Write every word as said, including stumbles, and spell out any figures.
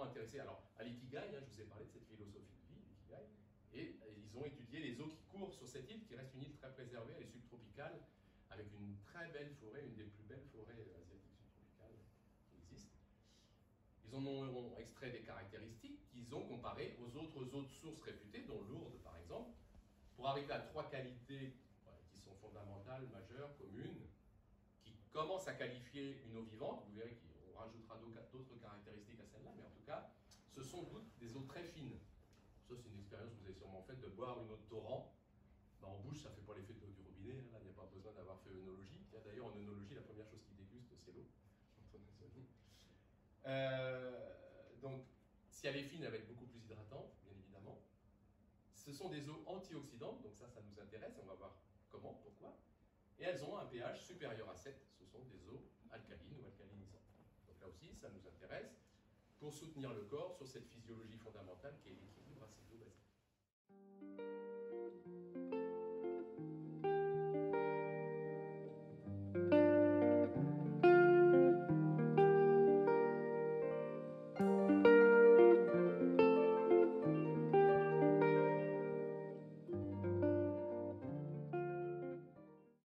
vraiment intéressés alors, à l'ikigai, hein, je vous ai parlé de cette philosophie de vie, l'ikigai, et, et ils ont étudié les eaux qui courent sur cette île, qui reste une île très préservée, elle est subtropicale, avec une très belle forêt, une des plus belles forêts asiatiques subtropicales qui existent. Ils en ont extrait des caractéristiques qu'ils ont comparées aux autres eaux de sources réputées, dont Lourdes par exemple, pour arriver à trois qualités voilà, qui sont fondamentales, majeures, communes, qui commencent à qualifier une eau vivante. Vous verrez qu'on rajoutera d'autres caractéristiques à celle-là, mais en tout cas, ce sont toutes des eaux très fines. Ça, c'est une expérience que vous avez sûrement faite de boire une eau de torrent. Ben, en bouche, ça ne fait pas l'effet de l'eau du robinet, hein. Là, il n'y a pas besoin d'avoir fait œnologie. D'ailleurs, en œnologie, la première chose qu'ils dégustent, c'est l'eau. Euh, donc, si elle est fine, elle va être beaucoup plus hydratante, bien évidemment. Ce sont des eaux antioxydantes, donc ça, ça nous intéresse, on va voir comment, pourquoi. Et elles ont un pH supérieur à sept, ce sont des eaux alcalines ou alcalinisantes. Donc là aussi, ça nous intéresse pour soutenir le corps sur cette physiologie fondamentale qui est l'équilibre acéto-basique.